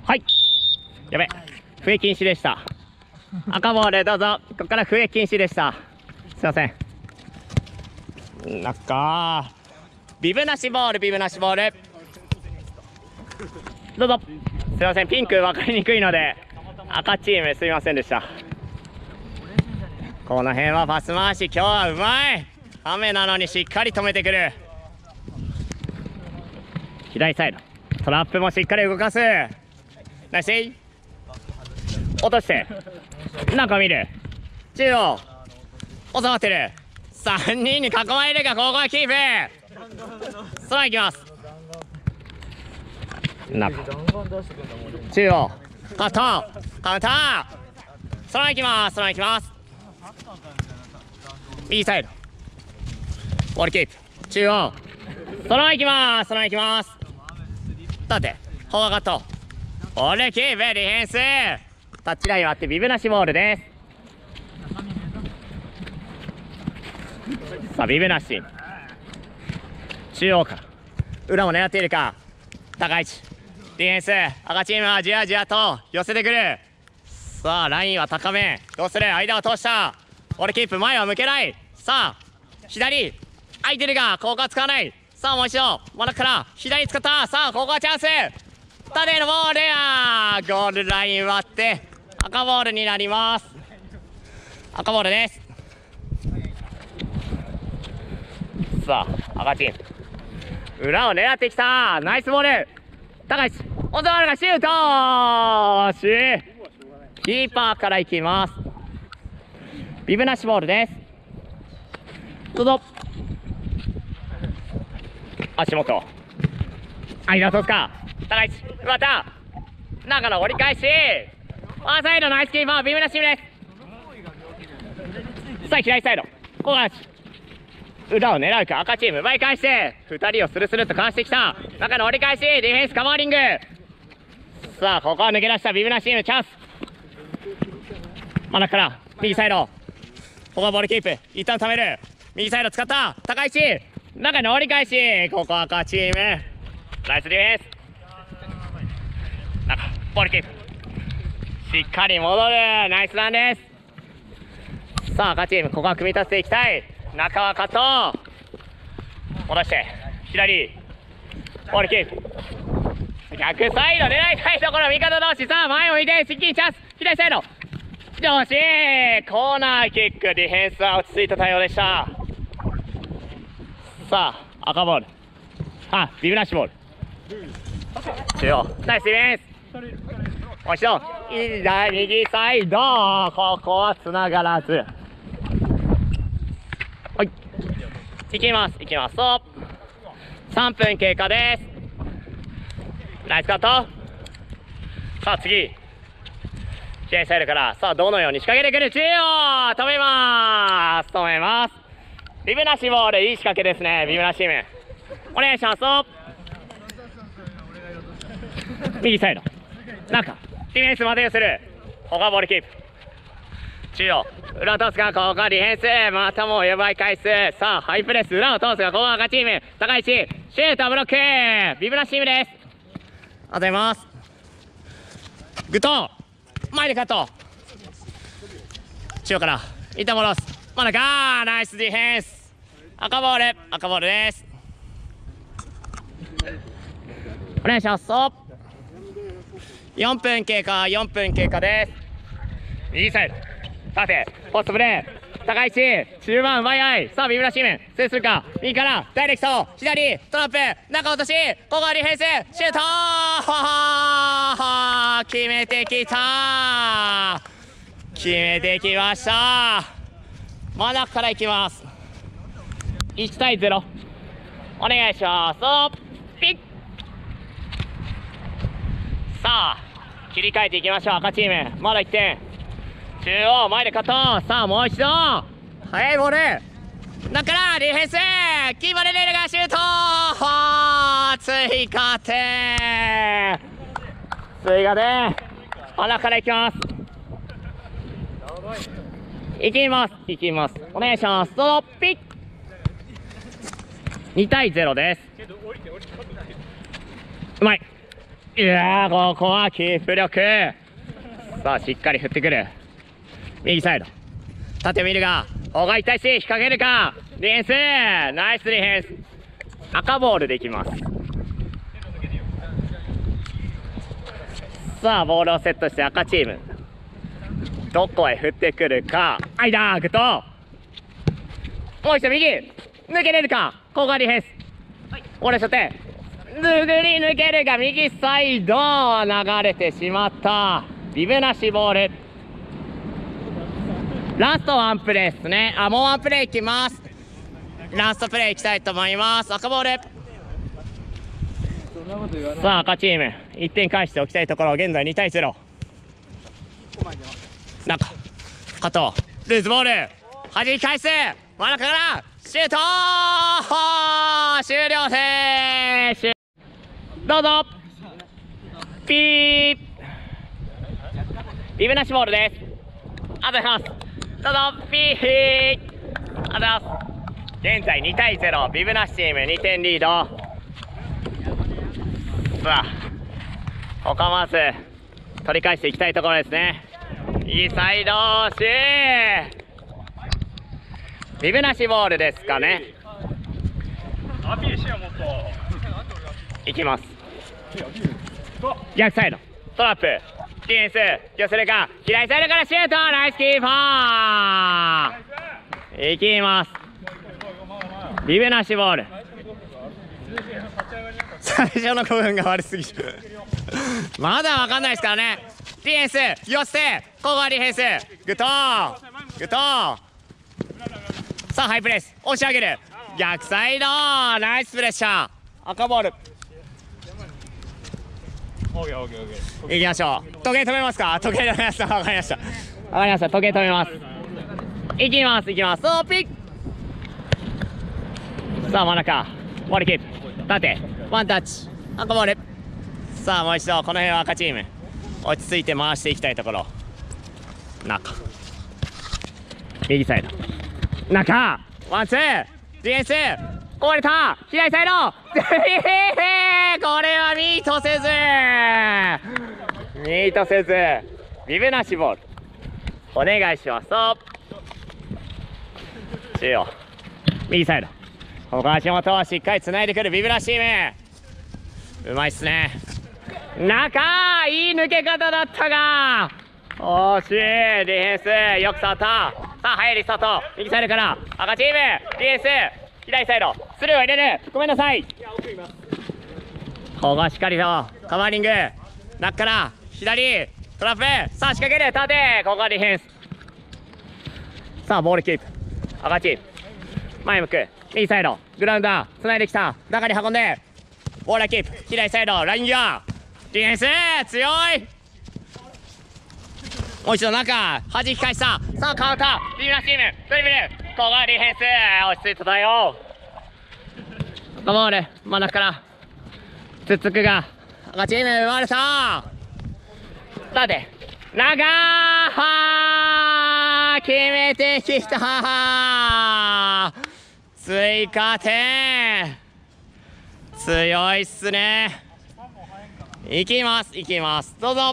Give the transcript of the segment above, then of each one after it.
はい。やべ、笛禁止でした。赤ボールどうぞ。ここから笛禁止でした。すいません。なんかビブなしボール、ビブなしボール。どうぞ。すいません、ピンク分かりにくいので赤チームすいませんでした。この辺はパス回し今日はうまい。雨なのにしっかり止めてくる。左サイドトラップもしっかり動かす。ナイスイ。落として中見る。中央収まってる。3人に囲まれるがここはキープ。ストライクいきます。中中央カウンターカウンター。ストライクいきます。ストライクいきます。右サイドボールキープ。中央ストライクいきます。ストライクいきます。縦フォアカットボールキープ。ディフェンスタッチライン割ってビブなしボールです。さあビブなし中央から裏も狙っているか。高い位置ディフェンス赤チームはじわじわと寄せてくる。さあラインは高め。どうする。間を通したボールキープ。前は向けない。さあ左空いてるがここは使わない。さあもう一度真ん中から左使った。さあここはチャンス。縦のボールやゴールライン割って赤ボールになります。赤ボールです。さあ赤チーム裏を狙ってきた。ナイスボール。高橋小沢がシュート。惜しい。キーパーからいきます。ビブなしボールです。どうぞ。足元間を通すか。高橋また中の折り返しファーサイドナイスキーパービブなしチームです。さあ左サイド小橋裏を狙うか。赤チーム奪い返して2人をスルスルとかわしてきた。中の折り返しディフェンスカバーリング。さあここは抜け出したビブなしチームチャンス。真ん中から右サイドここはボールキープ一旦止める。右サイド使った高い位置中の折り返しここは赤チームナイスディフェンス。中ボールキープしっかり戻る。ナイスランです。さあ赤チームここは組み立てていきたい。中はカット戻して左ボールキープ逆サイド狙いたいところ味方同士。さあ前を向いて接近チャンス左サイド惜しい。コーナーキックディフェンスは落ち着いた対応でした。さあ赤ボールビブなしボール中央ナイスディフェンス。もう一度右サイドここはつながらず。はいいきますいきます。3分経過です。ナイスカット。さあ次左サイドからさあどのように仕掛けてくる。中央止めます止めます。ビブなしボールいい仕掛けですね。ビブなしチームお願いします。右サイド中ディフェンスまでする。ここはボールキープ中央裏を通すがここはディフェンスまたも奪い返す。さあハイプレス裏を通すがここは赤チーム高い位置シュートブロックビブなしチームです。ありがとうございます。グッド前でカット中央から一旦戻す真ん中ナイスディフェンス。赤ボール赤ボールです。お願いします。4分経過4分経過です。右サイド縦ポストプレー高い位置中盤奪い合い。さあビブラチーム制するか。右からダイレクト左トラップ中落としここはディフェンスシュート決めてきた決めてきました。真ん中からいきます。1対0お願いします。ピッさあ切り替えていきましょう。赤チームまだ1点中央前でカット。さあもう一度速いボール中からディフェンスキーマレレールがシュート追加点追加点穴からいきますいきますいきますお願いします。どうぞピッ2対0です。うまいいやー、ここはキープ力。さあしっかり振ってくる。右サイド縦見るが大がに対して引っ掛けるか。ディフェンス、ナイスディフェンス。赤ボールでいきます。さあボールをセットして赤チームどこへ振ってくるか。間グッド。もう一度右抜けれるか。ここがディフェンス。ボールしょってぐり抜けるが右サイド流れてしまった。ビブなしボール。ラストワンプレーですね。もうワンプレーいきます。ラストプレーいきたいと思います。赤ボール。さあ赤チーム1点返しておきたいところ。現在2対0。中加藤ルーズボール弾き返す。真ん中からシュート終了選手どうぞ。ピービブなしボールです。ありがとうございます。どうぞピーありがとうございます。現在2対0。ビブなしチーム2点リード。さあここはまず取り返していきたいところですね。右サイドシュービブなしボールですかね。いきます。逆サイドトラップディフェンス寄せるか。左サイドからシュートナイスキーパーいきます。ビブなしボール。最初の5分が悪すぎるまだ分かんないですからね。ディフェンス寄せてここはディフェンスグッドグッド。さあハイプレス押し上げる逆サイドナイスプレッシャー。赤ボールいきましょう。時計止めますか。時計止めました。分かりました分かりました。時計止めます。いきますいきます。そうピッ。さあ真ん中ボールキープ縦ワンタッチ赤ボール。さあもう一度この辺は赤チーム落ち着いて回していきたいところ。中右サイド中ワンツーディフェンス壊れた左サイドこれはミートせずビブなしボールお願いします。中央右サイドここ足元をしっかりつないでくるビブなしチーム。うまいっすね。中いい抜け方だったが惜しい。ディフェンスよく触った。さあ速いリスタート右サイドから赤チームディフェンス左サイドスルーを入れる。ごめんなさい。ここはしっかりとカバーリング中から左トラップ。さあ仕掛ける縦ここはディフェンス。さあボールキープ赤チーム前向く右サイドグラウンダーつないできた中に運んでボールキープ左サイドラインギアディフェンス強い。もう一度中弾き返した。さあカウンタービブなしチームドリブルここがディフェンス落ち着いてたよ。ボール真ん中からつっつくが赤チーム生まれた。縦長決めてきた。追加点強いっすね。いきますいきますどうぞ。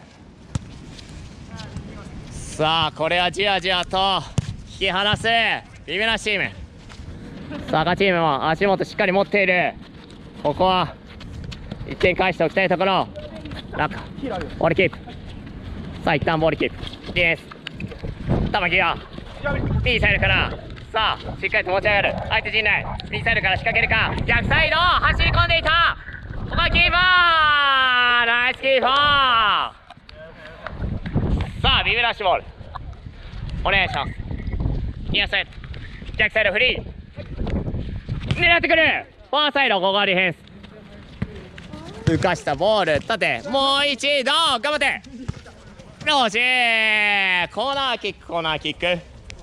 さあこれはじわじわと引き離すビブなしチーム。さあ赤チームも足元しっかり持っている。ここは1点返しておきたいところ。中ボールキープ。さあ一旦ボールキープディフェンス玉木が右サイドからさあしっかりと持ち上がる相手陣内右サイドから仕掛けるか逆サイド走り込んでいた。ここはキーパーナイスキーパー。さあビブラッシュボールお願いします。ニアサイド逆サイドフリー狙ってくるフォアサイドここはディフェンス浮かしたボール縦もう一度頑張って惜しい。コーナーキックコーナーキック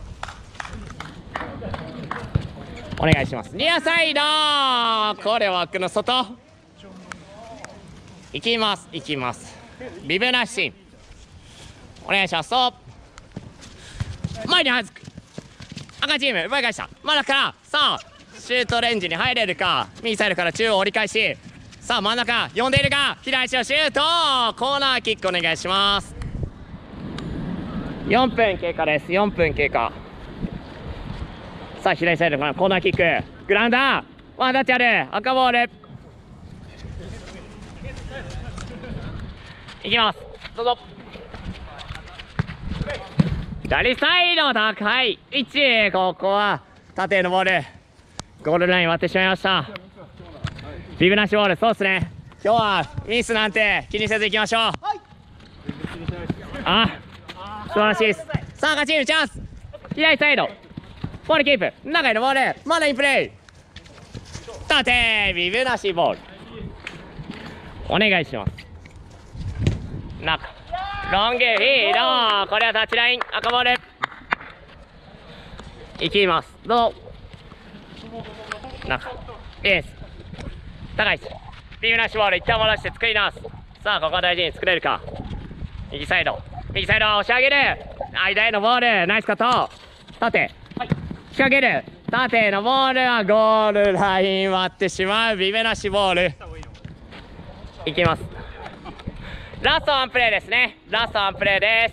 お願いします。ニアサイドこれは枠の外いきますいきます。ビブなしお願いします。前にはずく赤チーム奪い返した真ん中からさあシュートレンジに入れるか右サイドから中央折り返しさあ真ん中呼んでいるが、左足のシュート、コーナーキックお願いします。4分経過です。4分経過。さあ左サイドからコーナーキック、グラウンダーワンタッチある、赤ボールいきます。どうぞ。左サイド高い位置、ここは縦のボール、ゴールライン割ってしまいました。ビブなしボール。そうですね、今日はミスなんて気にせずいきましょう。あ、素晴らしいです。さあ赤チームチャンス、左サイドボールキープ、中へのボール、まだインプレー、縦ビブなしボールお願いします。中ロングフィード、これはタッチライン、赤ボールいきます。どうぞ。中エース高いです。ビブなしボール一旦戻して作り直す。さあここは大事に作れるか。右サイド押し上げる、間へのボールナイスカット、縦仕掛ける、縦へのボールはゴールライン割ってしまう、ビブなしボールいきます。ラストワンプレーですね。ラストワンプレーです。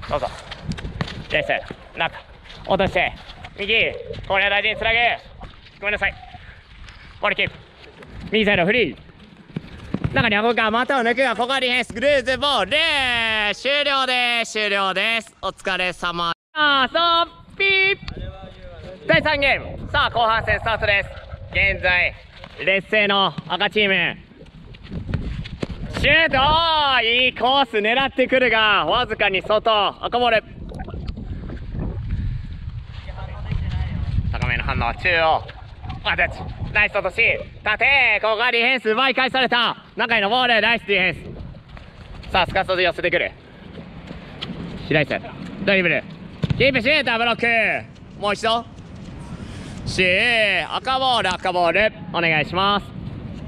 どうぞ。左サイド中落として右、これは大事につなぐ、ごめんなさい、ボールキープ、右サイドフリー、中に運ぶか、股を抜くが、ここはディフェンス、グルーズボール終了です。終了です。お疲れ様。さあピー第3ゲーム、さあ後半戦スタートです。現在劣勢の赤チーム、シュート、いいコース狙ってくるがわずかに外、赤ボール、高めの反応、中央タッチ、ナイス落とし、縦、ここがディフェンス奪い返された、中へのボール、ナイスディフェンス。さあすかさず寄せてくる、左サイドドリブルキープ、シュートブロック、もう一度赤ボール、赤ボールお願いします。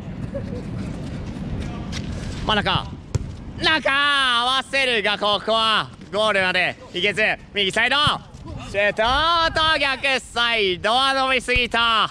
真ん中合わせるが、ここはゴールまでいけず、右サイドシュートと逆サイドは伸びすぎた。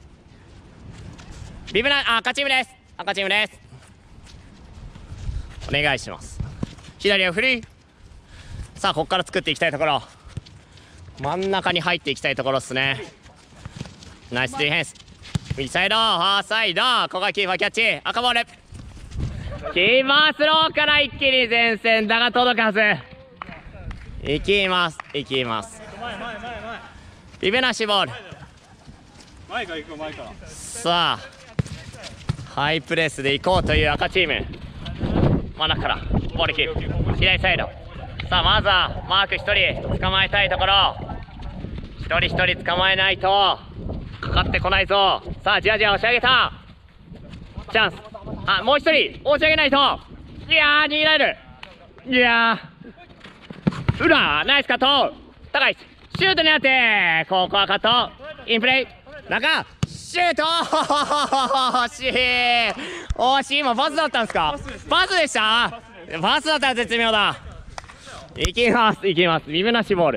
ビブナ赤チームです。赤チームです。お願いします。左を振り、さあここから作っていきたいところ、真ん中に入っていきたいところですね。ナイスディフェンス、右サイドファーサイド、ここがキーパーキャッチ、赤ボール、キーパースローから一気に前線だが届かず、いきます。ビブなしボール、さあハイプレスで行こうという赤チーム、真ん中からボールキープ、左サイド、さあまずはマーク1人捕まえたいところ、一人捕まえないとかかってこないぞ。さあじわじわ押し上げた、チャンス、あ、もう一人押し上げないと、いやー逃げられる、いやー裏ナイスカット、高いシュートになって、ここはカットインプレイ、中シュート惜しい、今パスだったんですか、パスでした、パスだったら絶妙だ。いきますビブなしボール、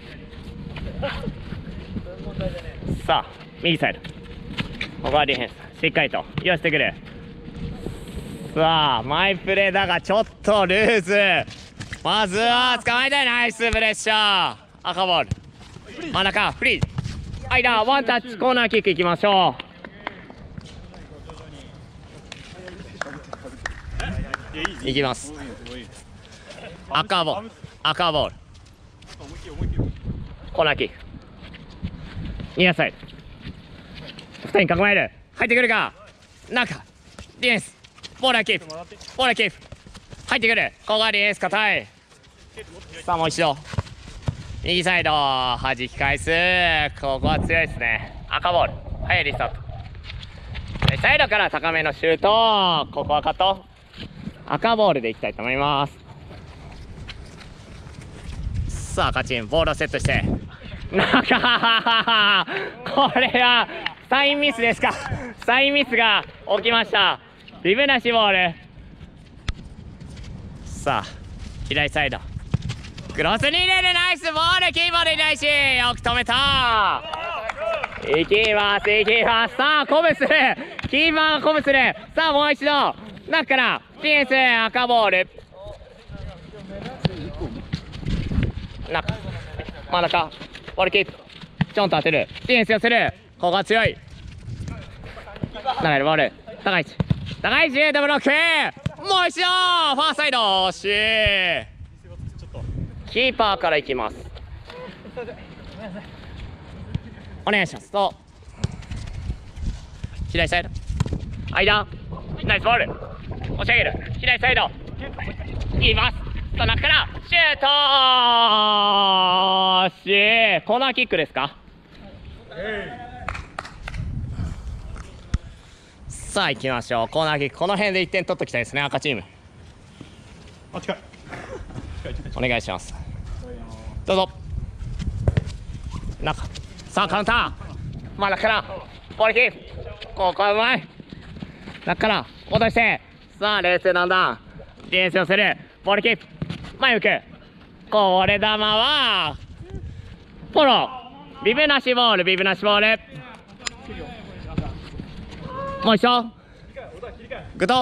さあ右サイド、ここはディフェンスしっかりと寄せてくる。さあマイプレーだがちょっとルーズ、まずは捕まえたい、ナイスプレッシャー、赤ボール真ん中フリー、間ワンタッチコーナーキックいきましょう。いきます。赤ボールコーナーキック、ニアサイド2人に囲まれる、入ってくるか、中ディフェンス、ボールはキープ入ってくる、ここがディフェンス硬い。さあもう一度右サイド弾き返す、ここは強いですね。赤ボール早いリスタート、サイドから高めのシュート、ここはカット、赤ボールでいきたいと思います。さあ赤チームボールをセットして中これはサインミスですか、サインミスが起きました。ビブなしボール、さあ左サイドクロスに入れる、ナイスボール、キーパーでいないしよく止めた。いきますさあ鼓舞するキーパーが鼓舞する。さあもう一度中からディフェンス赤ボール中真ん中ボールキープちょんと当てるディフェンス寄せるここが強い流れるボール高い位置ダブルロックもう一度ファーサイド惜しいキーパーからいきますお願いしますと左サイド間ナイスボール押し上げる左サイドいきますさあ中からシュート惜しいコーナーキックですかさあ行きましょうコーナーキックこの辺で1点取っておきたいですね赤チームお願いしますどうぞ中さあカウンター真ん中からボールキープここはうまい中から落としてさあ冷静なんだディフェンス寄せるボールキープ前向くこれ球はフォロービブなしボールもう一度グッド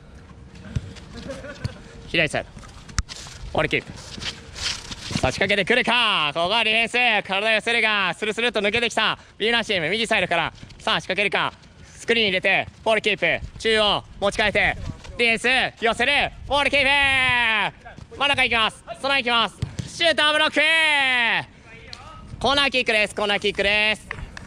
左サイドボールキープ差し掛けてくるかここがディフェンス体寄せるがスルスルっと抜けてきたビブなし右サイドからさあ仕掛けるかスクリーン入れてボールキープ中央持ち替えてディフェンス寄せるボールキープ真ん中行きますそのまま行きますシューターブロックコーナーキックです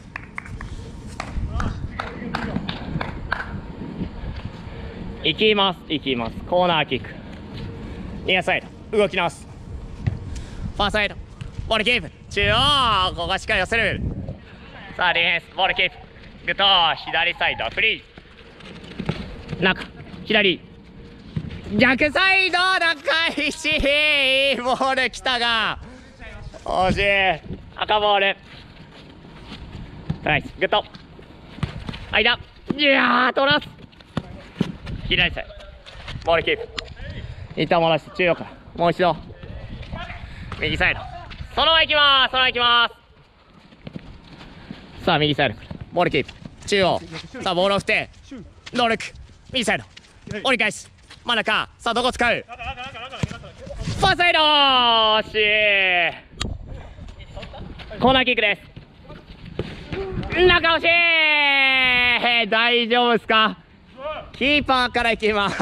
行きますコーナーキックニアサイド動き直すファーサイドボールキープ中央ここしっかり寄せるさあディフェンスボールキープグッド左サイドフリー中左逆サイド高いしボール来たが惜しい赤ボールナイスグッド間いやー取らす左サイドボールキープ一旦戻して中央からもう一度右サイドそのまま行きますさあ右サイドボールキープ中央さあボールを振ってノールック右サイド折り返し真ん中さあどこ使うファーサイド惜しいコーナーキックです中惜しい大丈夫ですかキーパーからいきます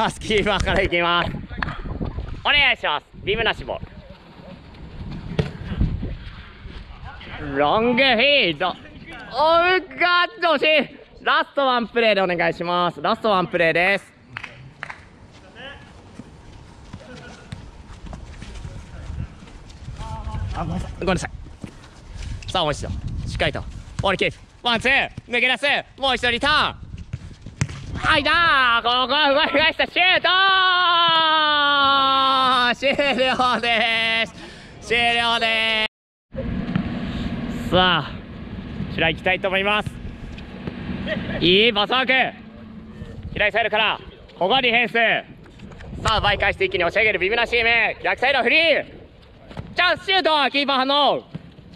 お願いしますビブなしボールロングフィードおうがっと惜しいラストワンプレーでお願いしますラストワンプレーですごめんなさいさあもう一度しっかりとボールキープワンツー抜け出すもう一度リターンはいだここは奪い返したシュート終了ですさあ白井行きたいと思いますいいパスワーク左サイドからここはディフェンスさあ奪い返して一気に押し上げるビブなチーム逆サイドフリーチャンスシュートキーパー反応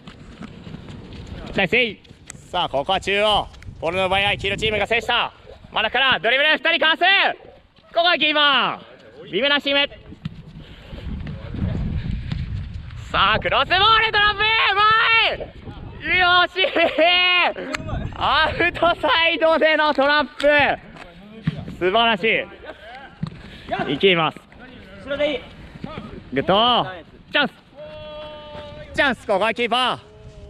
ナイスセイさあここは中央ボールの奪い合い黄色チームが制した真ん中からドリブル2人かわすここはキーパービブなチームさあクロスボールトラップうまいよしアウトサイドでのトラップ素晴らしいいきますグッドチャンスここはキーパ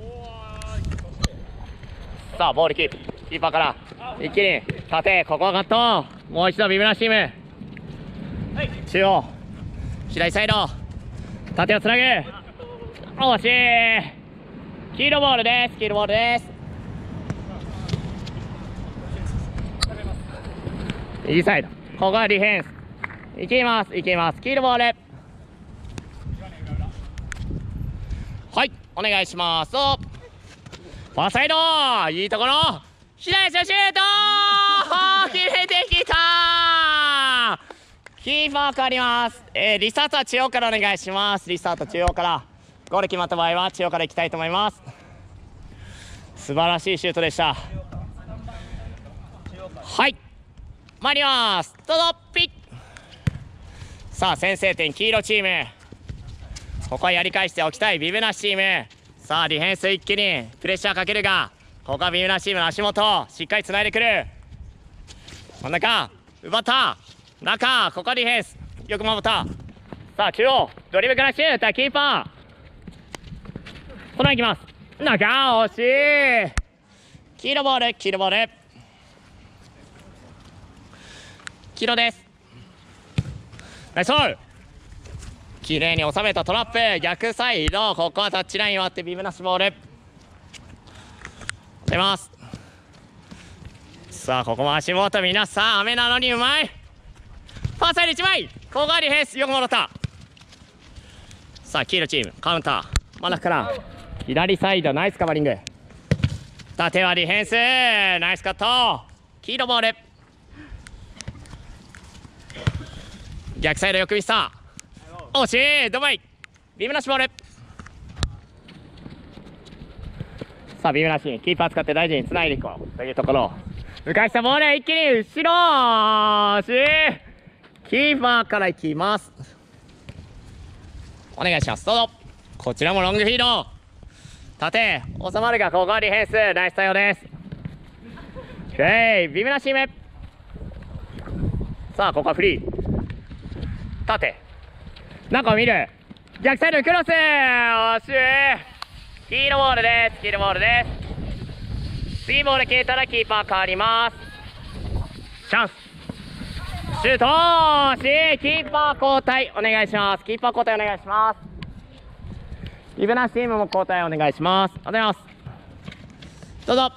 ーさあボールキープキーパーから一気に縦ここはカットもう一度ビブなチーム中央左サイド縦をつなぐ惜しい黄色ボールです右サイドここはディフェンスいきます黄色ボールはいお願いしますファーサイドいいところ左足シュート決めてきたキーパー変わりますリスタートは中央からお願いしますリスタート中央からゴール決まった場合は中央からいきたいと思います素晴らしいシュートでしたはい参ります。どうぞ。ピッ。さあ先制点黄色チーム。ここはやり返しておきたいビブナシチーム。さあディフェンス一気にプレッシャーかけるが、ここはビブナシチームの足元しっかりつないでくる。真ん中奪った。中、ここはディフェンスよく守った。さあ中央ドリブルからシュート、キーパーそのままいきます。中、惜しい。黄色ボール、黄色ボール、黄色です。ナイスボール。綺麗に収めたトラップ、逆サイド、ここはタッチライン割ってビブナシボール出ます。さあここも足元皆さん雨なのにうまい。ファーサイド1枚、ここはディフェンスよく戻った。さあ黄色チームカウンター、真ん中から左サイドナイスカバーリング。縦はディフェンスナイスカット。黄色ボール、逆サイドよく見せた。惜しい。ドバイビブナシボール。さあビブナシキーパー使って大事につないでいこうというところ。浮かしたボール一気に後ろ、惜しい。キーパーからいきます。お願いします。どうぞ。こちらもロングフィード、縦収まるが、ここはディフェンスナイス対応です。ビブナシーム。さあここはフリー、縦中を見る、逆サイドクロス、惜しい。黄色ボールです。黄色ボールです。次ボール消えたらキーパー変わります。チャンスシュート、惜しい。キーパー交代お願いします。キーパー交代お願いします。ビブナシチームも交代お願いします。ありがとうございます。どうぞ。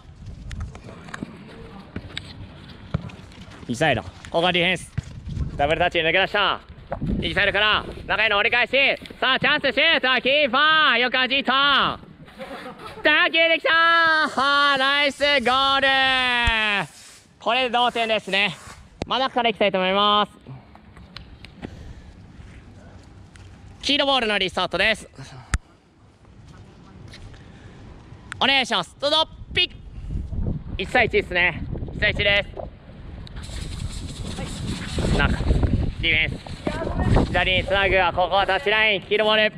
右サイド、ここがディフェンスダブルタッチに抜け出した。右サイドから中への折り返し、さあチャンスシュート、キーパーよく弾いた。打球できたー、ナイスゴール。これで同点ですね。真ん中からいきたいと思います。黄色ボールのリスタートです。お願いします。どうぞ。ピッ。1対1ですね。1対1です。中ディフェンス左につなぐが、ここはタッチライン黄色ボール。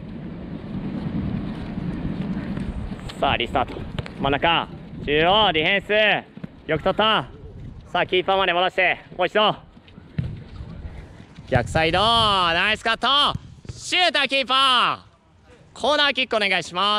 さあリスタート、真ん中中央ディフェンスよく取った。さあキーパーまで戻してもう一度逆サイドナイスカットシューター。キーパーコーナーキックお願いします。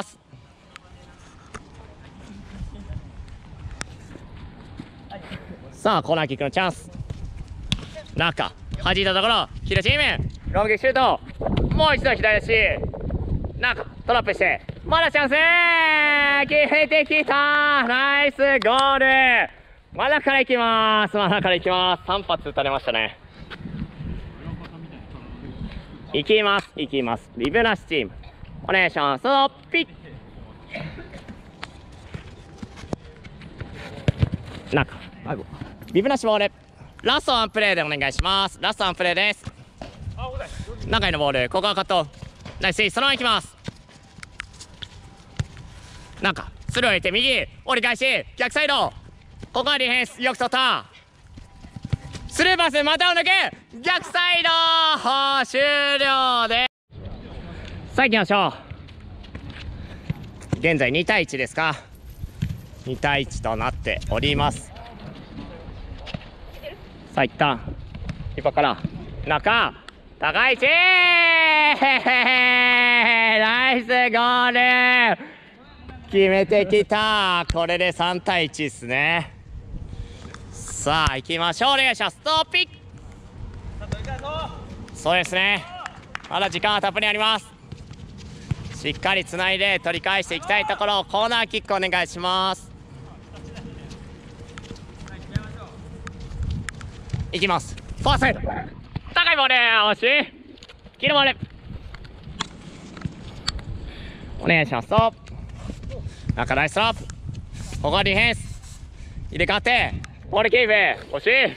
さあコーナーキックのチャンス、中弾いたところ黄色チームロングシュート、もう一度左足中トラップしてまだチャンス決めてきた。ナイスゴール。真ん中からいきます。真ん中からいきます。3発打たれましたね。いきますいきます。ビブナシチームお願いします。ピッ中ビブナシボール、ラストワンプレーでお願いします。ラストワンプレーです。中へのボール、ここはカットナイス。そのままいきます。中スルーを入れて右折り返し逆サイド、ここはディフェンスよく取った。スルーパスまたを抜く逆サイド終了で、さあ行きましょう。現在2対1ですか。2対1となっております。さあ一旦一歩から中高い位置ナイスゴール決めてきた。これで3対1ですね。さあ行きましょう。お願いします。ストッピッ。そうですね、まだ時間はたっぷりあります。しっかりつないで取り返していきたいところ。コーナーキックお願いします。いきます。ファーサイド高いボール惜しい。黄色ボールお願いします。中ナイストラップ、ここはディフェンス入れ替わってボールキープ惜しい。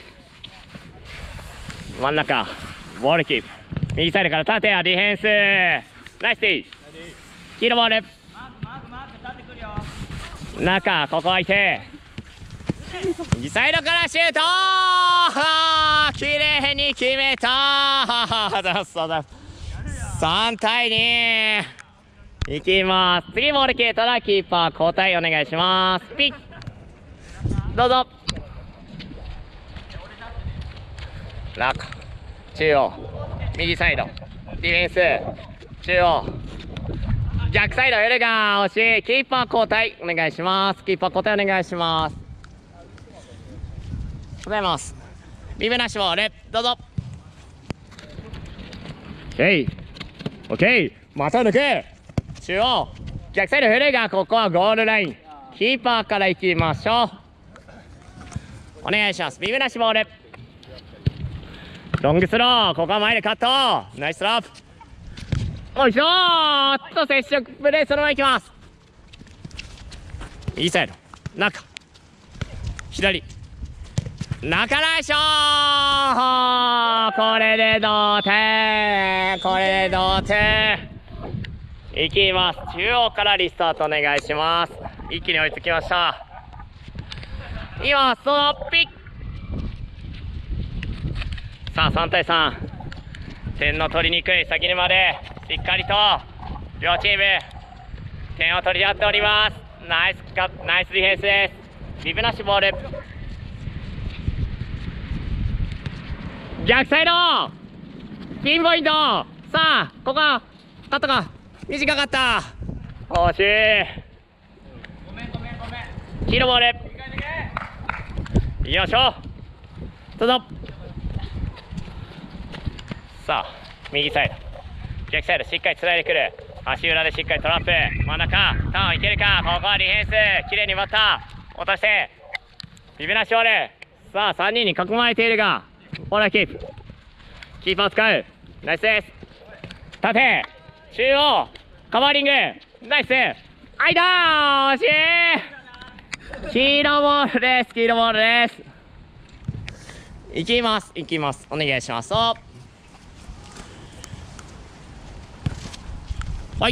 真ん中ボールキープ右サイドから縦やディフェンスナイスティー。黄色ボール中ここ空いて右サイドからシュート綺麗に決めた3対2いきます。次ボール蹴ったらキーパー交代お願いします。ピッどうぞ。ラック中央右サイドディフェンス中央逆サイドエルガー惜しい。キーパー交代お願いします。キーパー交代お願いします。ございます。ビブナッシュボールどうぞ。オッケーまた抜く中央逆サイドフルがここはゴールラインキーパーから行きましょう。お願いします。ビブナッシュボールロングスローここは前でカットナイストラップおいしょーっと接触プレーそのままいきます。右サイド中左中ナイスショーこれで同点いきます。中央からリスタートお願いします。一気に追いつきました。今そのピッさあ3対3点の取りにくい先にまでしっかりと両チーム点を取り合っております。ナイスディフェンスです。ビブナッシュボール逆サイドピンポイントさあここはカットが短かった惜しい。黄色ボールいきましょうどうぞ。さあ右サイド逆サイドしっかりつないでくる足裏でしっかりトラップ真ん中ターンいけるかここはディフェンスきれいに割った落としてビブナッシュボールさあ3人に囲まれているがボールキープキーパー使うナイスです。縦中央カバーリングナイス間惜しい。黄色ボールです黄色ボールです。いきますお願いします。はい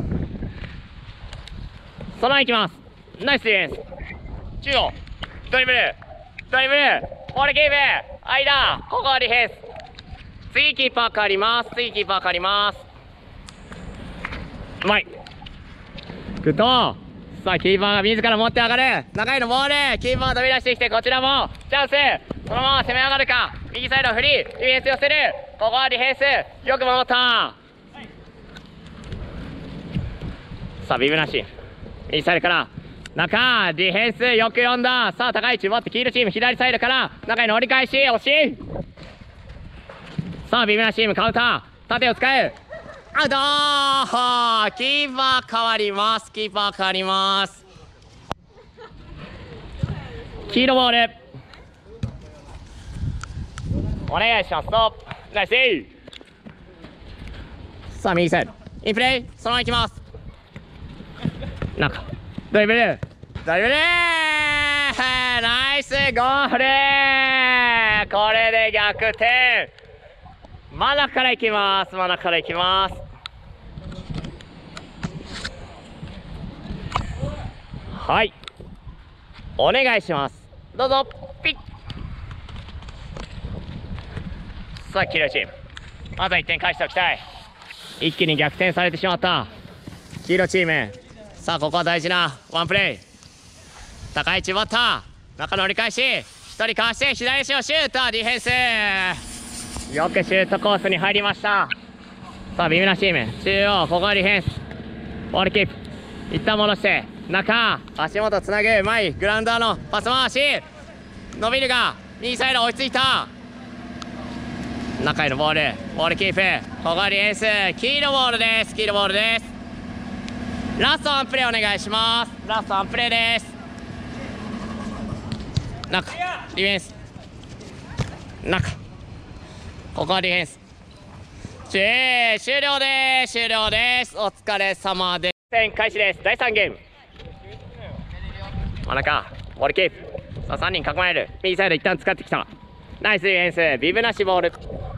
そのままいきます。ナイスディフェンス中央ドリブルボールキープ間ここはディフェンス次キーパー変わりますうまいグッドさあキーパーが自ら持って上がる中へのボールキーパー飛び出してきてこちらもチャンスそのまま攻め上がるか右サイドフリーディフェンス寄せるここはディフェンスよく守ったさあビブナシ右サイドから中ディフェンスよく読んださあ高い位置奪って黄色チーム左サイドから中への折り返し惜しい。さあビブナチームカウンター縦を使うアウトキーパー変わります黄色ボールお願いします。ナイスさあ右サイドインプレイそのままいきます。中ドリブルナイスゴールこれで逆転真ん中からいきますはいお願いします。どうぞピッさあ黄色チームまずは1点返しておきたい。一気に逆転されてしまった黄色チームさあここは大事なワンプレー高い位置奪った中の折り返し1人かわして左足をシュートディフェンスよくシュートコースに入りました。さあビブナチーム中央ここはディフェンスボールキープ一旦戻して中足元つなぐ前グラウンダーのパス回し伸びるが右サイド追いついた中へのボールキープここはディフェンス黄色ボールですラストワンプレーお願いします。ラストワンプレーです中ディフェンス中ここはディフェンス終了ですお疲れ様です。点開始です。第3ゲーム真ん中ボールキープさあ3人囲まれる右サイド一旦使ってきたナイスディフェンスビブなしボール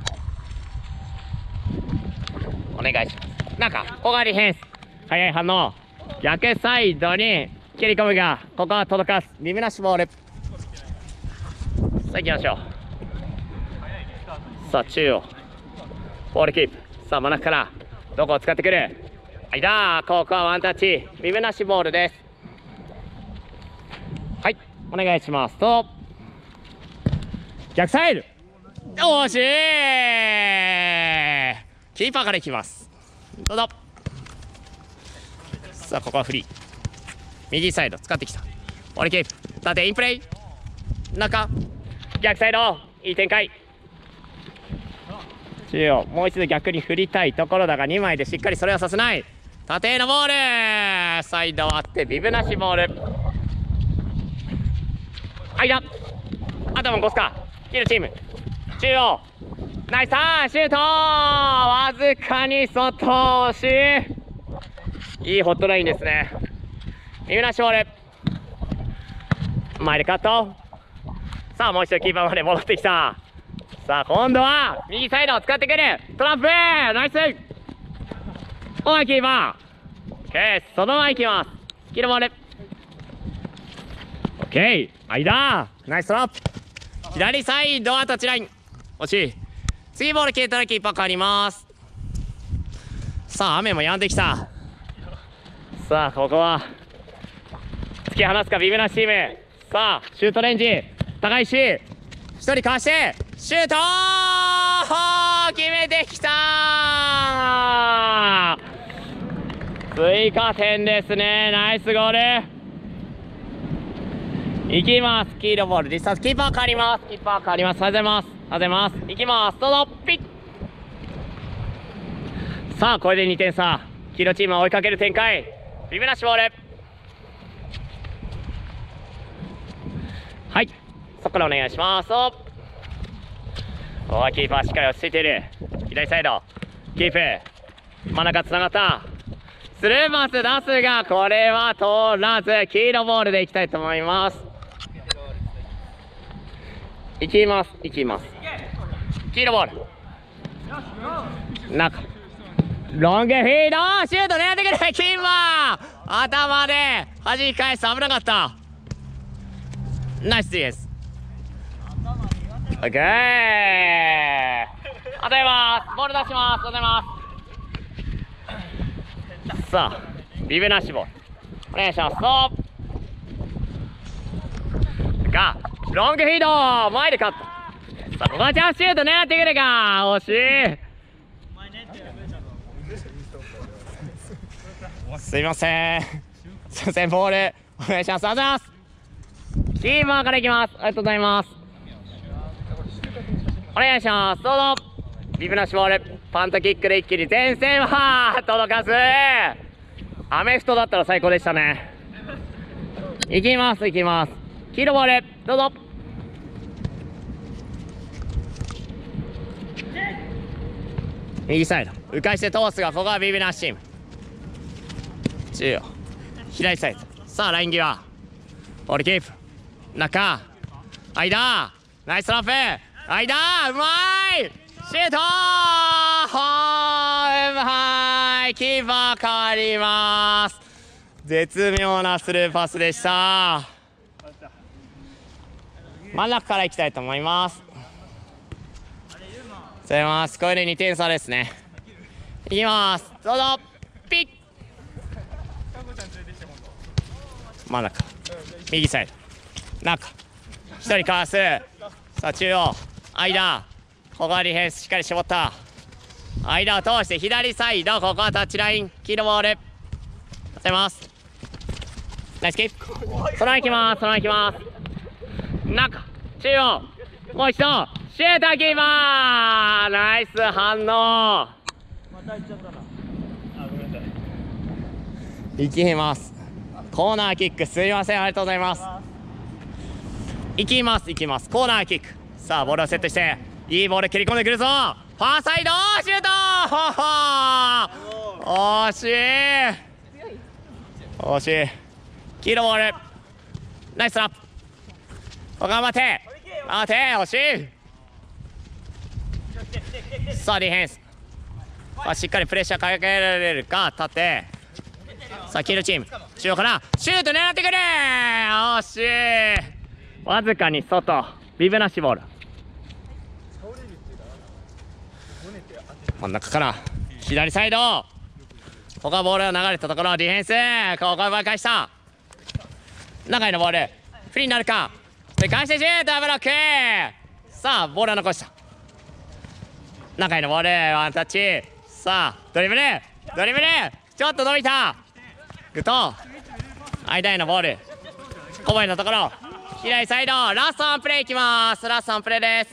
お願いします。中ここはディフェンス早い反応逆サイドに蹴り込むがここは届かずビブなしボールあ行きましょう。さあ中央ボールキープ。さあ真ん中からどこを使ってくる。間、ここはワンタッチビブなしボールです。はいお願いします。と逆サイド惜しい。キーパーからいきます。どうぞ。さあここはフリー右サイド使ってきた。ボールキープ縦インプレイ中逆サイドいい展開。中央もう一度逆に振りたいところだが2枚でしっかりそれはさせない。縦へのボールサイド割ってビブなしボール。間頭も越すかキルチーム中央ナイスターンシュートわずかに外押しいいホットラインですね。ビブなしボール前でカット。さあもう一度キーパーまで戻ってきた。さあ今度は右サイドを使ってくるトランプナイスおいキーパー OK そのままいきます。キルボール OK 間ナイストラップ左サイドはタッチライン惜しい。次ボール消えたらキーパー変わります。さあ雨も止んできた。さあここは突き放すかビブなしチーム。さあシュートレンジ高石1人かわしてシュート決めてきた追加点ですね。ナイスゴールいきます。黄色ボールディスタンスキーパー変わります。キーパー変わります。ありがとうございます。ありがとうございます。いきますどうぞピッ。さあこれで2点差黄色チームは追いかける展開。ビブなしボールはいそこからお願いします。おーキーパーしっかり落ち着いている。左サイドキープ真ん中つながったスルーパス出すがこれは通らず黄色ボールでいきたいと思います。いきますいきます黄色ボール中ロングフィードシュート狙ってくるキーパー頭で弾き返す危なかった。ナイスです。オッケーありがとうございます。ボール出します。ありがとうございます。さあビブなしボールお願いします。がロングフィード前でカット。さあここはチャンスシュート狙ってくるか惜しい。すいませんすいませんボールお願いします。ありがとうございます。キーパーからいきます。ありがとうございます。お願いします。どうぞビブなしボールパントキックで一気に前線は届かずアメフトだったら最高でしたね。いきますいきます黄色ボールどうぞ右サイド迂回して通すがここはビビなしチーム中央左サイド。さあライン際ボールキープ中間ナイストラップ間うまいシュートうまいキーパー変わります。絶妙なスルーパスでした。真ん中からいきたいと思います。これで2点差ですね。いきますどうぞピッ真ん中右サイド中1人かわす。さあ中央間ここはディフェンスしっかり絞った間を通して左サイドここはタッチライン黄色ボール当てますナイスキープそのままいきますそのままいきます中中央もう一度シューターキーパーナイス反応いきますコーナーキックすみませんありがとうございます。いきますいきますコーナーキック。さあボールをセットしていいボール蹴り込んでくるぞファーサイドシュート惜しい惜しい黄色ボールナイストラップここは待て待て惜しい。さあディフェンスしっかりプレッシャーかけられるか立ってさあ黄色チーム中央からシュート狙ってくる惜しいわずかに外ビブなしボール。真ん中から左サイド、ここはボールが流れたところ、ディフェンス、ここは奪い返した。中へのボール、フリーになるか。で返してシュート、ブロック。さあボールは残した。中へのボール、ワンタッチ。さあドリブル、ちょっと伸びた。グッと間へのボール、こぼれたところ、左サイド、ラストワンプレーいきます。ラストワンプレーです。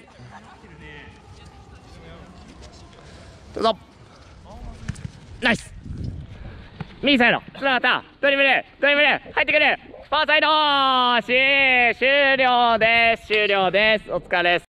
どうぞ。ナイス。右サイドつながった。ドリブル入ってくる。ファーサイド終了です。お疲れです。